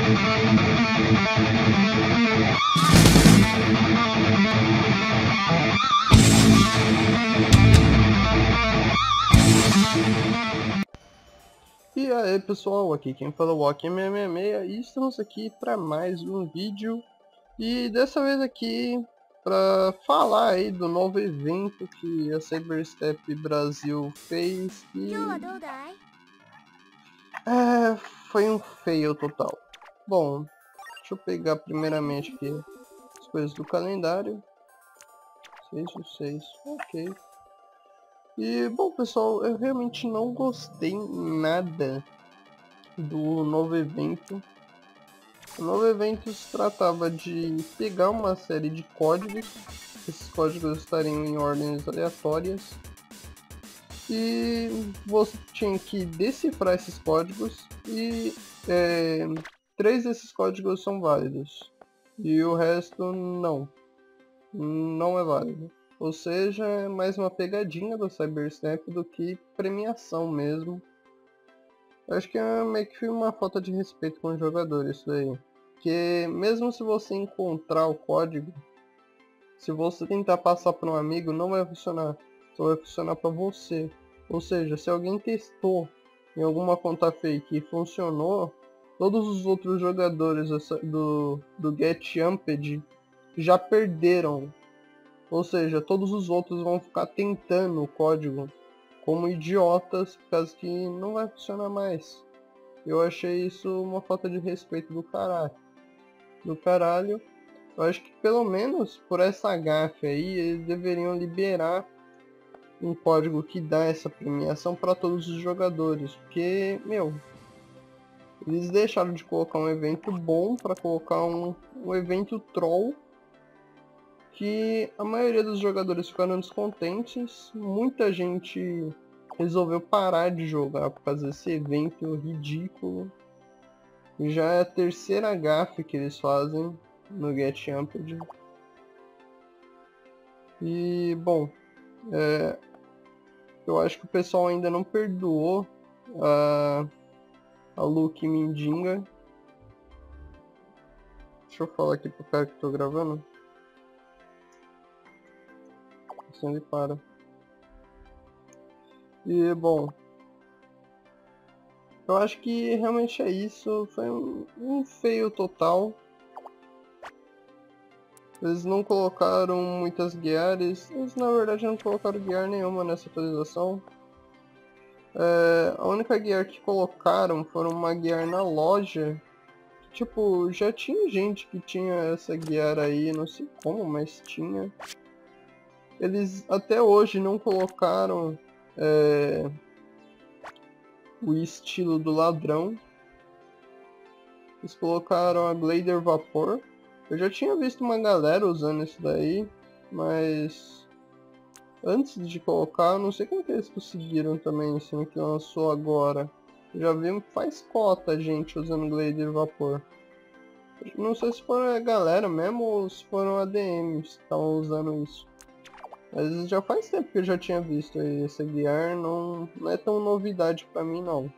E aí pessoal, aqui quem fala é o Walker666 e estamos aqui para mais um vídeo. E dessa vez aqui para falar aí do novo evento que a Cyberstep Brasil fez e foi um fail total. Bom, deixa eu pegar primeiramente aqui as coisas do calendário. 6/6, ok. E bom pessoal, eu realmente não gostei nada do novo evento. O novo evento se tratava de pegar uma série de códigos, esses códigos estariam em ordens aleatórias, e você tinha que decifrar esses códigos e 3 desses códigos são válidos e o resto não é válido. Ou seja, é mais uma pegadinha do Cyberstep do que premiação mesmo. Eu acho que é meio que uma falta de respeito com os jogadores isso daí. Porque mesmo se você encontrar o código, se você tentar passar para um amigo, não vai funcionar. Só vai funcionar para você. Ou seja, se alguém testou em alguma conta fake e funcionou, todos os outros jogadores do Get Jumped já perderam. Ou seja, todos os outros vão ficar tentando o código como idiotas, por causa que não vai funcionar mais. Eu achei isso uma falta de respeito do caralho. Eu acho que pelo menos por essa gafe aí, eles deveriam liberar um código que dá essa premiação para todos os jogadores. Porque, meu, eles deixaram de colocar um evento bom para colocar um evento troll que a maioria dos jogadores ficaram descontentes. Muita gente resolveu parar de jogar por causa desse evento ridículo. Já é a terceira gafe que eles fazem no Get Jumped. E bom, eu acho que o pessoal ainda não perdoou a Luke Mindinga. Deixa eu falar aqui pro cara que tô gravando. Assim ele para. E bom, eu acho que realmente é isso. Foi um fail total. Eles não colocaram muitas guiares. Eles na verdade não colocaram guiar nenhuma nessa atualização. A única guiar que colocaram foram uma guiar na loja. Tipo, já tinha gente que tinha essa guiar aí, não sei como, mas tinha. Eles até hoje não colocaram o estilo do ladrão. Eles colocaram a Glader Vapor. Eu já tinha visto uma galera usando isso daí, mas antes de colocar, eu não sei como que eles conseguiram também, sendo que lançou agora. Eu já vi faz cota gente usando Glader Vapor. Não sei se foram a galera mesmo ou se foram ADMs que estavam usando isso. Mas já faz tempo que eu já tinha visto aí essa guiar, não é tão novidade pra mim não.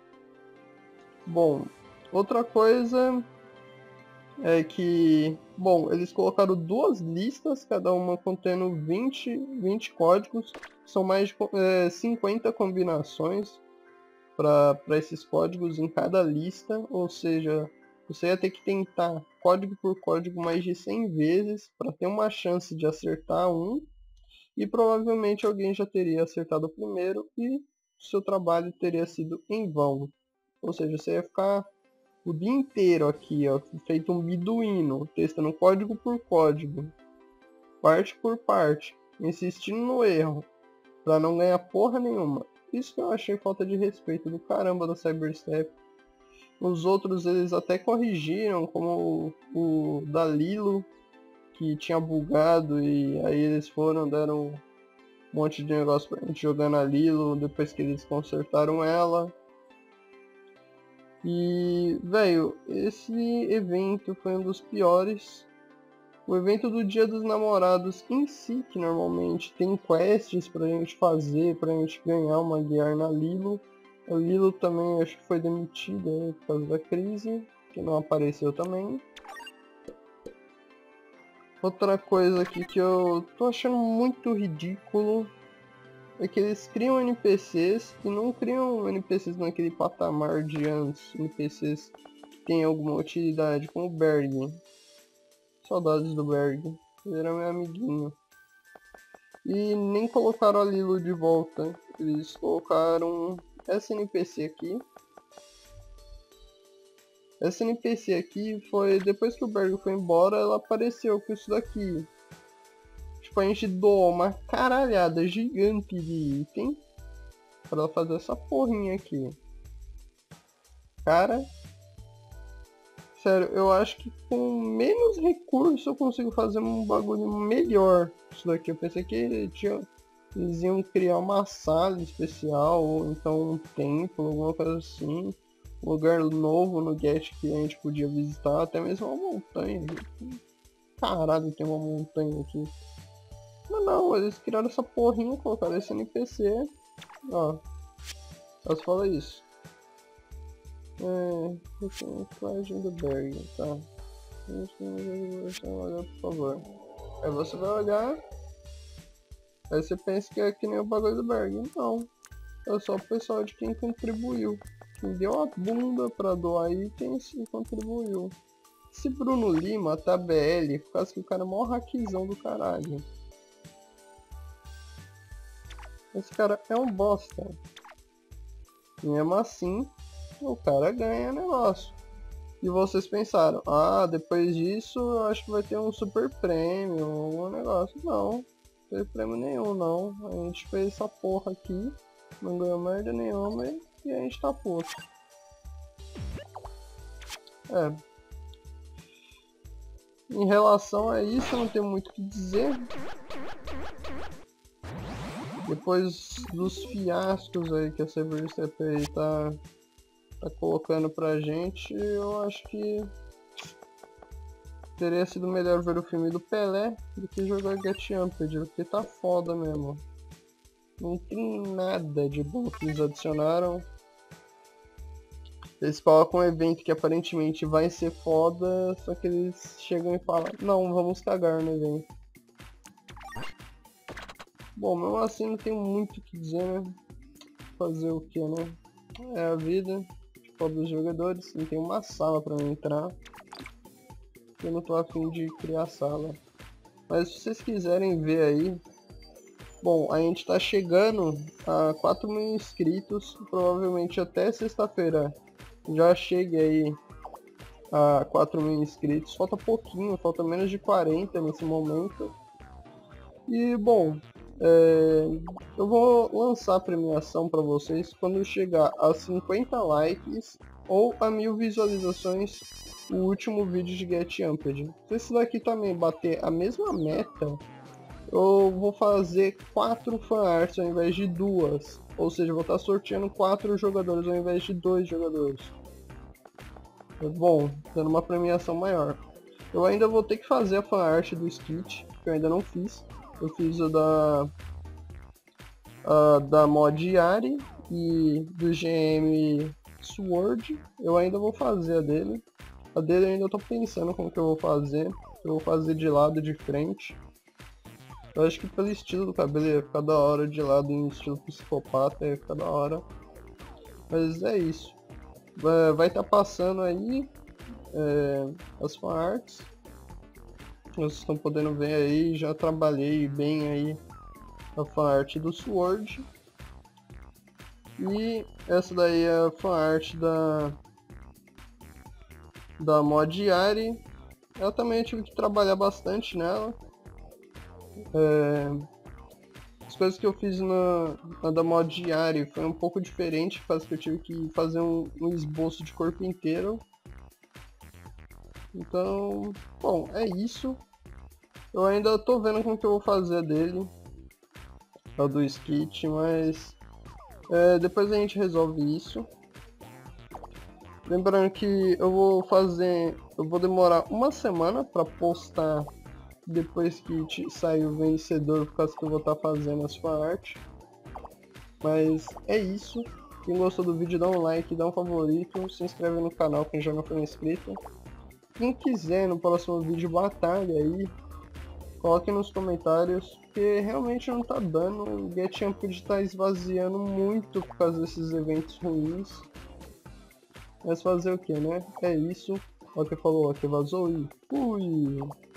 Bom, outra coisa é que, bom, eles colocaram 2 listas, cada uma contendo 20 códigos, são mais de 50 combinações para esses códigos em cada lista, ou seja, você ia ter que tentar código por código mais de 100 vezes para ter uma chance de acertar um, e provavelmente alguém já teria acertado o primeiro e seu trabalho teria sido em vão. Ou seja, você ia ficar o dia inteiro aqui, ó, feito um beduíno, testando código por código, parte por parte, insistindo no erro, para não ganhar porra nenhuma. Isso que eu achei falta de respeito do caramba da Cyberstep. Os outros eles até corrigiram, como o da Lilo, que tinha bugado, e aí eles deram um monte de negócio pra gente jogar na Lilo, depois que eles consertaram ela. E, velho, esse evento foi um dos piores. O evento do Dia dos Namorados em si, que normalmente tem quests pra gente fazer, pra gente ganhar uma guiar na Lilo. A Lilo também acho que foi demitida por causa da crise. que não apareceu também. Outra coisa aqui que eu tô achando muito ridículo é que eles criam NPCs e não criam NPCs naquele patamar de antes, NPCs que tem alguma utilidade, como o Berg. Saudades do Berg, ele era meu amiguinho. E nem colocaram a Lilo de volta, eles colocaram essa NPC aqui. Essa NPC aqui foi, depois que o Berg foi embora, ela apareceu com isso daqui. Tipo, a gente doou uma caralhada gigante de item pra ela fazer essa porrinha aqui. Cara, sério, eu acho que com menos recurso eu consigo fazer um bagulho melhor. Isso daqui, eu pensei que eles iam criar uma sala especial, ou então um templo, alguma coisa assim. Um lugar novo no Get que a gente podia visitar, até mesmo uma montanha. Caralho, tem uma montanha aqui. Mas não, eles criaram essa porrinha, colocaram esse NPC. Ó, só se fala isso. Flagem do Berg, tá. Olha, por favor. Aí você vai olhar. Aí você pensa que é que nem o bagulho do Berg. Não. É só o pessoal de quem contribuiu. Quem deu a bunda pra doar itens e contribuiu. Esse Bruno Lima tá BL por causa que o cara é mó hackzão do caralho. Esse cara é um bosta. E mesmo assim, o cara ganha negócio. E vocês pensaram, ah, depois disso eu acho que vai ter um super prêmio, algum negócio. Não, não teve prêmio nenhum não. A gente fez essa porra aqui, não ganhou merda nenhuma e a gente tá puto. Em relação a isso, eu não tenho muito o que dizer. Depois dos fiascos aí que a Cyberstep aí tá colocando pra gente, eu acho que teria sido melhor ver o filme do Pelé do que jogar Get Jumped, porque tá foda mesmo. Não tem nada de bom que eles adicionaram. Eles colocam um evento que aparentemente vai ser foda, só que eles chegam e falam, não, vamos cagar no evento. Bom, mesmo assim não tem muito o que dizer, né? Fazer o que, né? É a vida tipo, dos jogadores, não tem uma sala pra eu entrar. Eu não tô afim de criar sala. Mas se vocês quiserem ver aí, bom, a gente tá chegando a 4.000 inscritos, provavelmente até sexta-feira já chegue aí a 4.000 inscritos, falta pouquinho, falta menos de 40 nesse momento. E bom, eu vou lançar a premiação para vocês quando chegar a 50 likes ou a 1000 visualizações o último vídeo de Get Jumped. Se esse daqui também bater a mesma meta, eu vou fazer 4 fanarts ao invés de 2. Ou seja, eu vou estar sorteando 4 jogadores ao invés de 2 jogadores. Bom, dando uma premiação maior. Eu ainda vou ter que fazer a fanart do Skit, que eu ainda não fiz. Eu fiz o da mod Yari e do GM Sword. Eu ainda vou fazer a dele. A dele eu ainda tô pensando como que eu vou fazer. Eu vou fazer de lado, de frente. Eu acho que pelo estilo do cabelo ia ficar da hora de lado, em estilo psicopata, ia ficar da hora. Mas é isso. Vai estar passando aí as fanarts. Vocês estão podendo ver aí, já trabalhei bem aí a fanart do Sword. E essa daí é a fanart da mod Yari. Eu também tive que trabalhar bastante nela. As coisas que eu fiz na da mod Yari foi um pouco diferente, por causa que eu tive que fazer um esboço de corpo inteiro. Então, bom, é isso. Eu ainda tô vendo como que eu vou fazer dele, o do Skit, mas depois a gente resolve isso. Lembrando que eu vou demorar uma semana para postar depois que sair o vencedor, por causa que eu vou estar fazendo a sua arte. Mas é isso. Quem gostou do vídeo, dá um like, dá um favorito, se inscreve no canal quem já não for inscrito. Quem quiser no próximo vídeo batalha aí, coloque nos comentários, porque realmente não tá dando. O Get tá esvaziando muito por causa desses eventos ruins. Mas fazer o que, né? É isso. O que falou, o que vazou e fui!